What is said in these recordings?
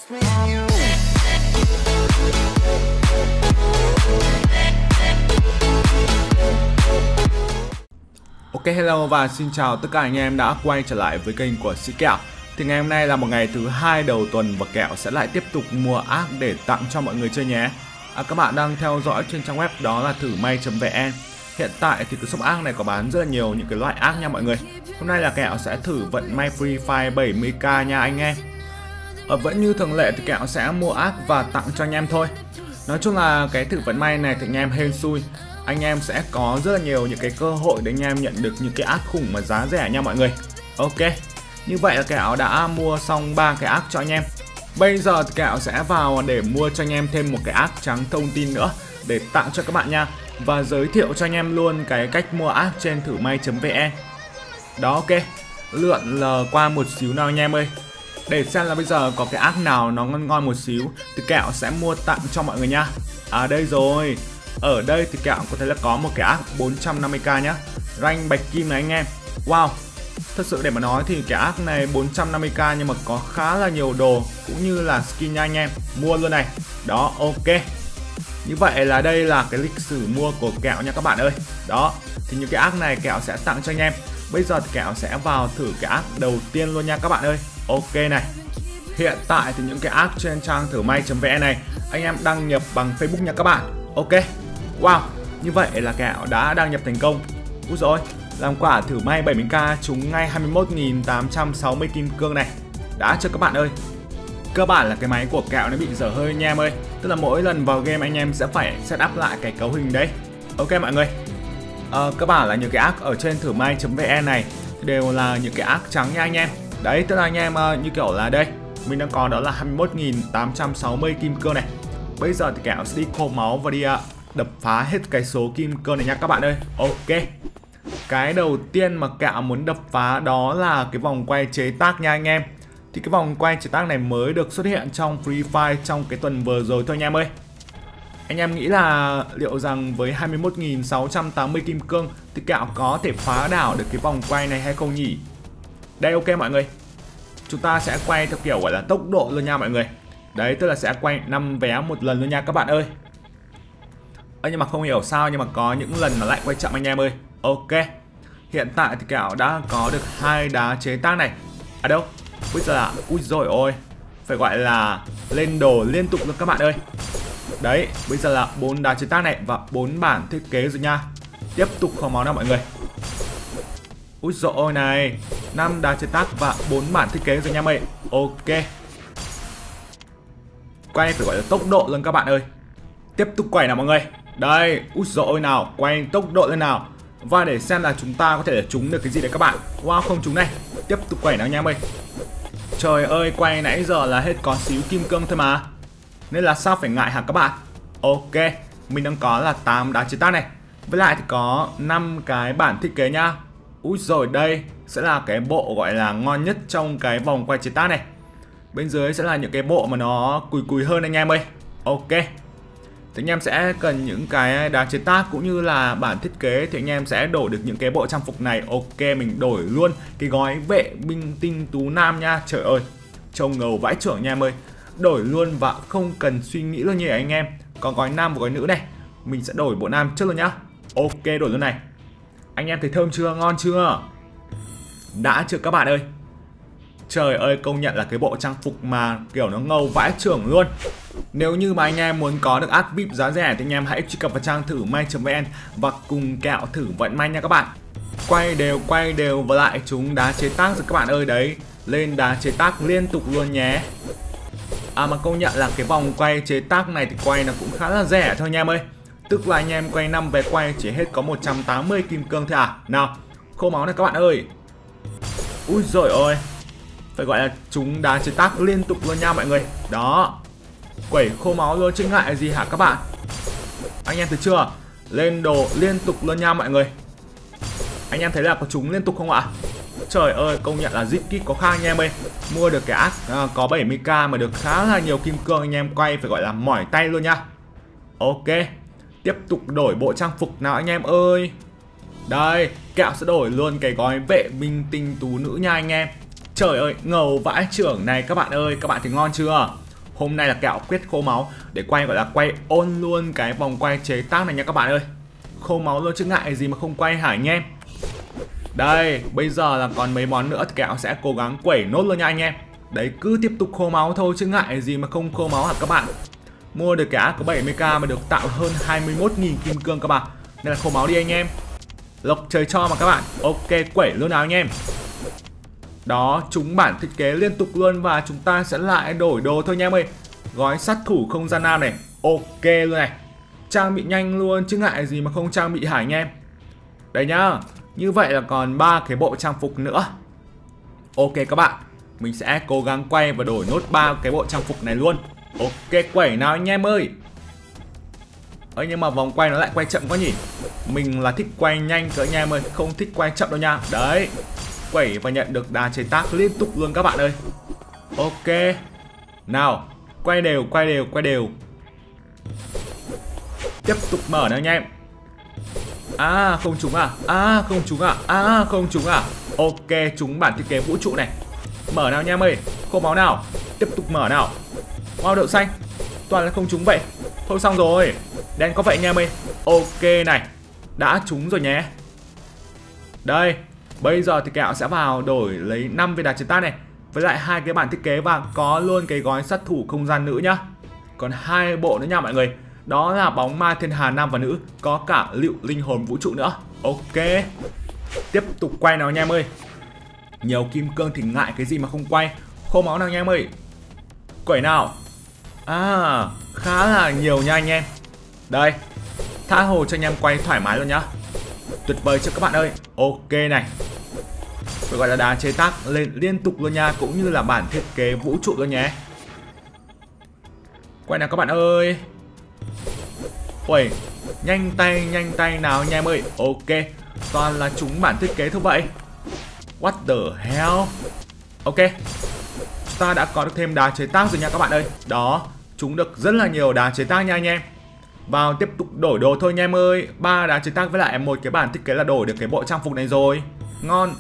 Ok, hello và xin chào tất cả anh em đã quay trở lại với kênh của Sĩ Kẹo. Thì ngày hôm nay là một ngày thứ hai đầu tuần và Kẹo sẽ lại tiếp tục mua ác để tặng cho mọi người chơi nhé. Các bạn đang theo dõi trên trang web đó là thử may.vn. Hiện tại thì cái shop ác này có bán rất là nhiều những cái loại ác nha mọi người. Hôm nay là Kẹo sẽ thử vận may Free Fire 70k nha anh em. Vẫn như thường lệ thì Kẹo sẽ mua ác và tặng cho anh em thôi. Nói chung là cái thử vận may này thì anh em hên xui. Anh em sẽ có rất là nhiều những cái cơ hội để anh em nhận được những cái ác khủng mà giá rẻ nha mọi người. Ok, như vậy là Kẹo đã mua xong 3 cái ác cho anh em. Bây giờ thì Kẹo sẽ vào để mua cho anh em thêm một cái ác trắng thông tin nữa để tặng cho các bạn nha. Và giới thiệu cho anh em luôn cái cách mua ác trên thử may.vn. Đó, ok, lượn lờ qua một xíu nào anh em ơi. Để xem là bây giờ có cái ác nào nó ngon ngon một xíu thì Kẹo sẽ mua tặng cho mọi người nha. À đây rồi. Ở đây thì Kẹo có thể là có một cái ác 450k nhá. Rank bạch kim này anh em. Wow. Thật sự để mà nói thì cái ác này 450k nhưng mà có khá là nhiều đồ cũng như là skin nha anh em. Mua luôn này. Đó, ok. Như vậy là đây là cái lịch sử mua của Kẹo nha các bạn ơi. Đó, thì những cái ác này Kẹo sẽ tặng cho anh em. Bây giờ thì Kẹo sẽ vào thử cái ác đầu tiên luôn nha các bạn ơi. Ok này. Hiện tại thì những cái ác trên trang thử may.vn này anh em đăng nhập bằng Facebook nha các bạn. Ok. Wow, như vậy là Kẹo đã đăng nhập thành công. Úi dồi, làm quả thử may 70k trúng ngay 21.860 kim cương này. Đã chưa các bạn ơi. Cơ bản là cái máy của Kẹo nó bị dở hơi anh em ơi. Tức là mỗi lần vào game anh em sẽ phải set up lại cái cấu hình đấy. Ok mọi người. Cơ bản là những cái ác ở trên thử may.vn này đều là những cái ác trắng nha anh em. Đấy, tức là anh em như kiểu là đây mình đang có đó là 21.860 kim cương này. Bây giờ thì Kẹo sẽ đi khô máu và đi đập phá hết cái số kim cương này nha các bạn ơi. Ok. Cái đầu tiên mà Kẹo muốn đập phá đó là cái vòng quay chế tác nha anh em. Thì cái vòng quay chế tác này mới được xuất hiện trong Free Fire trong cái tuần vừa rồi thôi anh em ơi. Anh em nghĩ là liệu rằng với 21.680 kim cương thì Kẹo có thể phá đảo được cái vòng quay này hay không nhỉ? Đây, ok mọi người. Chúng ta sẽ quay theo kiểu gọi là tốc độ luôn nha mọi người. Đấy, tức là sẽ quay 5 vé một lần luôn nha các bạn ơi. Nhưng mà không hiểu sao nhưng mà có những lần mà lại quay chậm anh em ơi. Ok. Hiện tại thì Kẹo đã có được 2 đá chế tác này. À đâu? Bây giờ là ui rồi ôi. Phải gọi là lên đồ liên tục luôn các bạn ơi. Đấy, bây giờ là 4 đá chế tác này và 4 bản thiết kế rồi nha. Tiếp tục khóa máu nào mọi người. Úi dồi ôi này, 5 đá chế tác và 4 bản thiết kế rồi nha mày. Ok. Quay phải gọi là tốc độ luôn các bạn ơi. Tiếp tục quay nào mọi người. Đây, úi dồi ôi nào, quay tốc độ lên nào. Và để xem là chúng ta có thể là trúng được cái gì đấy các bạn. Wow, không trúng này. Tiếp tục quay nào nha em ơi. Trời ơi, quay nãy giờ là hết có xíu kim cương thôi mà. Nên là sao phải ngại hả các bạn. Ok, mình đang có là 8 đá chế tác này. Với lại thì có 5 cái bản thiết kế nhá. Úi rồi, đây sẽ là cái bộ gọi là ngon nhất trong cái vòng quay chế tác này. Bên dưới sẽ là những cái bộ mà nó cùi cùi hơn anh em ơi. Ok. Thì anh em sẽ cần những cái đá chế tác cũng như là bản thiết kế thì anh em sẽ đổi được những cái bộ trang phục này. Ok, mình đổi luôn cái gói vệ binh tinh tú nam nha. Trời ơi, trông ngầu vãi chưởng nha em ơi. Đổi luôn và không cần suy nghĩ luôn như anh em. Có gói nam và gói nữ này. Mình sẽ đổi bộ nam trước luôn nhá. Ok, đổi luôn này. Anh em thấy thơm chưa? Ngon chưa? Đã chưa các bạn ơi? Trời ơi, công nhận là cái bộ trang phục mà kiểu nó ngầu vãi chưởng luôn. Nếu như mà anh em muốn có được ác VIP giá rẻ thì anh em hãy truy cập vào trang thử may.vn và cùng Kẹo thử vận may nha các bạn. Quay đều và lại chúng đá chế tác rồi các bạn ơi. Đấy, lên đá chế tác liên tục luôn nhé. Mà công nhận là cái vòng quay chế tác này thì quay nó cũng khá là rẻ thôi nha em ơi. Tức là anh em quay 5 vé quay chỉ hết có 180 kim cương thôi à. Nào, khô máu này các bạn ơi. Úi dồi ôi. Phải gọi là chúng đá chế tác liên tục luôn nha mọi người. Đó, quẩy khô máu luôn chứ ngại gì hả các bạn. Anh em thấy chưa? Lên đồ liên tục luôn nha mọi người. Anh em thấy là có chúng liên tục không ạ? Trời ơi, công nhận là zip kit có khác anh em ơi. Mua được cái ác có 70k mà được khá là nhiều kim cương anh em quay phải gọi là mỏi tay luôn nha. Ok, tiếp tục đổi bộ trang phục nào anh em ơi. Đây, Kẹo sẽ đổi luôn cái gói vệ binh tinh tú nữ nha anh em. Trời ơi, ngầu vãi chưởng này các bạn ơi. Các bạn thấy ngon chưa? Hôm nay là kẹo quyết khô máu để quay, gọi là quay ôn luôn cái vòng quay chế tác này nha các bạn ơi. Khô máu luôn chứ ngại gì mà không quay hả anh em. Đây, bây giờ là còn mấy món nữa thì kẹo sẽ cố gắng quẩy nốt luôn nha anh em. Đấy, cứ tiếp tục khô máu thôi chứ ngại gì mà không khô máu hả các bạn. Mua được cái có 70k mà được tạo hơn 21.000 kim cương các bạn. Nên là khô máu đi anh em. Lộc trời cho mà các bạn. Ok, quẩy luôn nào anh em. Đó, trúng bản thiết kế liên tục luôn và chúng ta sẽ lại đổi đồ thôi nha em ơi. Gói sát thủ không gian nam này. Ok luôn này. Trang bị nhanh luôn chứ ngại gì mà không trang bị hả anh em. Đây nhá. Như vậy là còn 3 cái bộ trang phục nữa. Ok các bạn, mình sẽ cố gắng quay và đổi nốt 3 cái bộ trang phục này luôn. Ok, quẩy nào anh em ơi. Ơi nhưng mà vòng quay nó lại quay chậm quá nhỉ. Mình là thích quay nhanh cơ anh em ơi, không thích quay chậm đâu nha. Đấy, quẩy và nhận được đá chế tác liên tục luôn các bạn ơi. Ok. Nào, quay đều, quay đều, quay đều. Tiếp tục mở nào anh em. À, không trúng à? À, không trúng à? À, không trúng à? Ok, trúng bản thiết kế vũ trụ này. Mở nào anh em ơi. Khô máu nào. Tiếp tục mở nào. Wow, đậu xanh. Toàn là không trúng vậy. Thôi xong rồi. Đen có vậy anh em ơi. Ok này. Đã trúng rồi nhé. Đây. Bây giờ thì kẹo sẽ vào đổi lấy 5 viên đá chế tác này. Với lại 2 cái bản thiết kế và có luôn cái gói sát thủ không gian nữ nhá. Còn 2 bộ nữa nha mọi người. Đó là bóng ma thiên hà nam và nữ. Có cả liệu linh hồn vũ trụ nữa. Ok. Tiếp tục quay nào anh em ơi. Nhiều kim cương thì ngại cái gì mà không quay. Khô máu nào anh em ơi. Quẩy nào. À, khá là nhiều nha anh em. Đây, tha hồ cho anh em quay thoải mái luôn nhá. Tuyệt vời cho các bạn ơi. Ok này. Phải gọi là đá chế tác lên liên tục luôn nha. Cũng như là bản thiết kế vũ trụ luôn nhé. Quay nào các bạn ơi. Ui, nhanh tay nào anh em ơi. Ok, toàn là chúng bản thiết kế thôi vậy. What the hell. Ok, chúng ta đã có được thêm đá chế tác rồi nha các bạn ơi. Đó, chúng được rất là nhiều đá chế tác nha anh em. Vào tiếp tục đổi đồ thôi anh em ơi. 3 đá chế tác với lại một cái bản thiết kế là đổi được cái bộ trang phục này rồi. Ngon.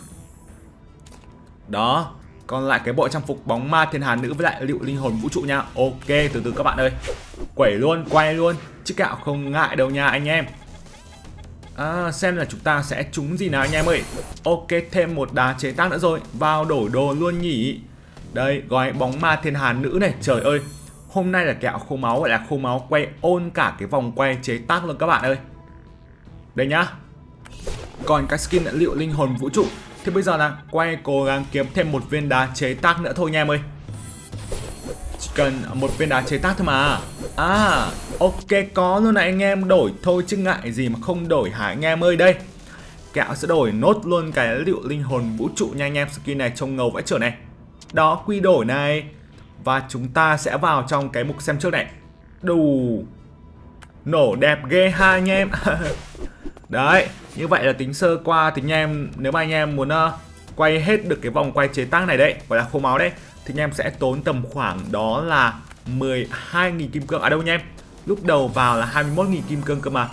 Đó, còn lại cái bộ trang phục bóng ma thiên hà nữ với lại liệu linh hồn vũ trụ nha. Ok, từ từ các bạn ơi. Quẩy luôn, quay luôn. Chứ kẹo không ngại đâu nha anh em. À, xem là chúng ta sẽ trúng gì nào anh em ơi. Ok, thêm một đá chế tác nữa rồi. Vào đổi đồ luôn nhỉ. Đây, gói bóng ma thiên hà nữ này. Trời ơi, hôm nay là kẹo khô máu, gọi là khô máu quay ôn cả cái vòng quay chế tác luôn các bạn ơi. Đây nhá. Còn cái skin liệu linh hồn vũ trụ thì bây giờ là quay cố gắng kiếm thêm một viên đá chế tác nữa thôi nha em ơi. Chỉ cần một viên đá chế tác thôi mà. À, ok, có luôn này anh em. Đổi thôi chứ ngại gì mà không đổi hả anh em ơi. Đây, kẹo sẽ đổi nốt luôn cái liệu linh hồn vũ trụ nha anh em. Skin này trông ngầu vãi chưởng này. Đó, quy đổi này. Và chúng ta sẽ vào trong cái mục xem trước này. Đủ. Nổ đẹp ghê ha anh em. Đấy, như vậy là tính sơ qua thì anh em, nếu mà anh em muốn quay hết được cái vòng quay chế tác này đấy, gọi là khô máu đấy, thì anh em sẽ tốn tầm khoảng đó là 12.000 kim cương. À đâu nha em, lúc đầu vào là 21.000 kim cương cơ mà.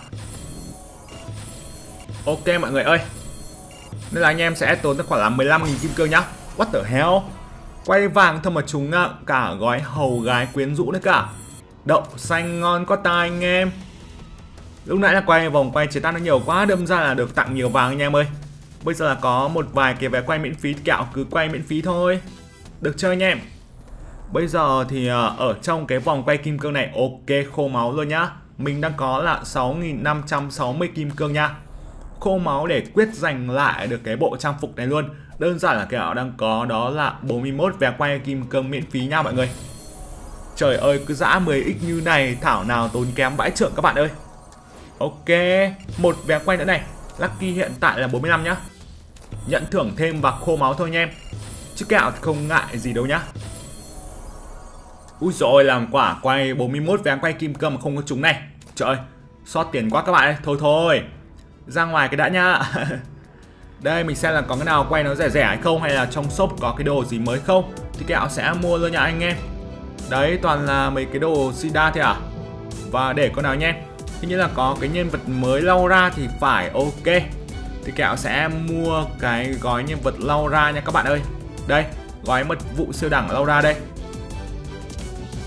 Ok mọi người ơi. Nên là anh em sẽ tốn khoảng là 15.000 kim cương nhá. What the hell. Quay vàng thôi mà chúng cả gói hầu gái quyến rũ nữa cả. Đậu xanh ngon có tai anh em. Lúc nãy là quay vòng quay chế tác nó nhiều quá, đâm ra là được tặng nhiều vàng anh em ơi. Bây giờ là có một vài cái vé quay miễn phí, kẹo cứ quay miễn phí thôi. Được chơi anh em. Bây giờ thì ở trong cái vòng quay kim cương này, ok, khô máu luôn nhá. Mình đang có là 6.560 kim cương nha. Khô máu để quyết giành lại được cái bộ trang phục này luôn. Đơn giản là kẹo đang có đó là 41 vé quay kim cương miễn phí nha mọi người. Trời ơi, cứ dã 10x như này thảo nào tốn kém vãi chưởng các bạn ơi. Ok, một vé quay nữa này. Lucky hiện tại là 45 nhá. Nhận thưởng thêm và khô máu thôi anh em. Chứ kẹo thì không ngại gì đâu nhá. Úi dồi, làm quả quay 41 vé quay kim cương mà không có trúng này. Trời ơi, sót tiền quá các bạn ơi. Thôi, ra ngoài cái đã nhá. Đây, mình xem là có cái nào quay nó rẻ rẻ hay không, hay là trong shop có cái đồ gì mới không, thì kẹo sẽ mua luôn nha anh em. Đấy, toàn là mấy cái đồ sida thôi à. Và để con nào anh em, hình như là có cái nhân vật mới Laura thì phải. Ok, thì kẹo sẽ mua cái gói nhân vật Laura nha các bạn ơi. Đây, gói mật vụ siêu đẳng Laura đây.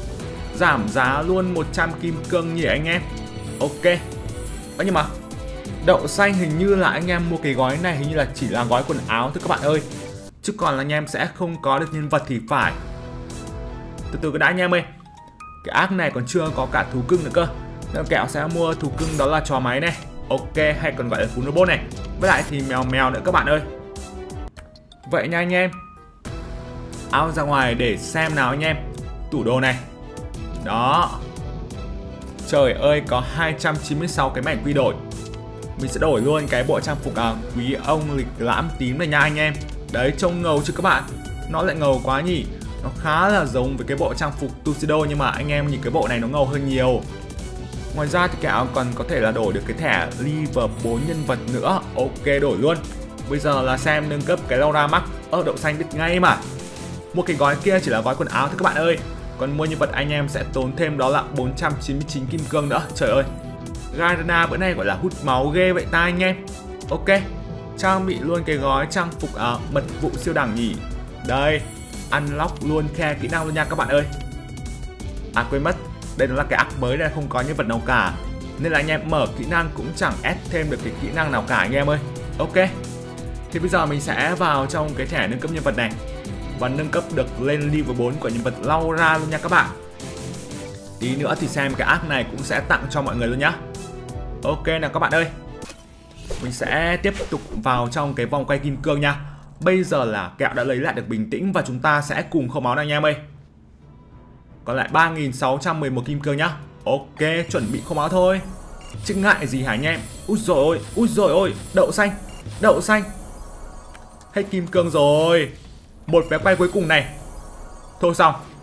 Giảm giá luôn 100 kim cương nhỉ anh em. Ok. Nhưng mà đậu xanh hình như là anh em mua cái gói này hình như là chỉ là gói quần áo thôi các bạn ơi, chứ còn là anh em sẽ không có được nhân vật thì phải. Từ từ cái đã anh em ơi. Cái ác này còn chưa có cả thú cưng nữa cơ, nên kẹo sẽ mua thú cưng đó là chó máy này. Ok, hay còn gọi là cún robot này. Với lại thì mèo mèo nữa các bạn ơi. Vậy nha anh em. Áo ra ngoài để xem nào anh em. Tủ đồ này. Đó. Trời ơi, có 296 cái mảnh quy đổi. Mình sẽ đổi luôn cái bộ trang phục quý ông lịch lãm tím này nha anh em. Đấy, trông ngầu chứ các bạn. Nó lại ngầu quá nhỉ. Nó khá là giống với cái bộ trang phục Tuxedo, nhưng mà anh em nhìn cái bộ này nó ngầu hơn nhiều. Ngoài ra thì kẹo còn có thể là đổi được cái thẻ Liver 4 nhân vật nữa. Ok, đổi luôn. Bây giờ là xem nâng cấp cái Laura Max. Đậu xanh biết ngay mà. Mua cái gói kia chỉ là gói quần áo thôi các bạn ơi. Còn mua nhân vật anh em sẽ tốn thêm đó là 499 kim cương nữa. Trời ơi, Garena bữa nay gọi là hút máu ghê vậy ta anh em. Ok, trang bị luôn cái gói trang phục mật vụ siêu đẳng nhỉ. Đây, unlock luôn khe kỹ năng luôn nha các bạn ơi. Quên mất, đây nó là cái ác mới nên không có nhân vật nào cả, nên là anh em mở kỹ năng cũng chẳng add thêm được cái kỹ năng nào cả anh em ơi. Ok, thì bây giờ mình sẽ vào trong cái thẻ nâng cấp nhân vật này và nâng cấp được lên level 4 của nhân vật Laura luôn nha các bạn. Tí nữa thì xem cái ác này cũng sẽ tặng cho mọi người luôn nhá. Ok nào các bạn ơi. Mình sẽ tiếp tục vào trong cái vòng quay kim cương nha. Bây giờ là kẹo đã lấy lại được bình tĩnh và chúng ta sẽ cùng khâu máu này anh em ơi. Còn lại 3611 kim cương nhá. Ok, chuẩn bị khâu máu thôi. Chứ ngại gì hả anh em. Ui dồi ôi, đậu xanh. Hết kim cương rồi. Một vé quay cuối cùng này. Thôi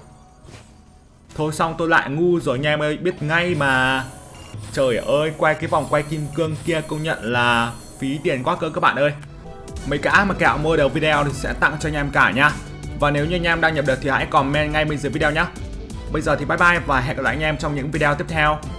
xong tôi lại ngu rồi anh em ơi, biết ngay mà. Trời ơi, quay cái vòng quay kim cương kia công nhận là phí tiền quá cơ các bạn ơi. Mấy cái mà kẹo mua đầu video thì sẽ tặng cho anh em cả nha. Và nếu như anh em đang nhập được thì hãy comment ngay bên dưới video nhé. Bây giờ thì bye bye và hẹn gặp lại anh em trong những video tiếp theo.